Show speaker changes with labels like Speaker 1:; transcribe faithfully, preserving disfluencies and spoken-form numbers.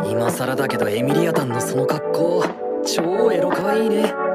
Speaker 1: 今更だけどエミリアタンのその格好超エロかわいいね。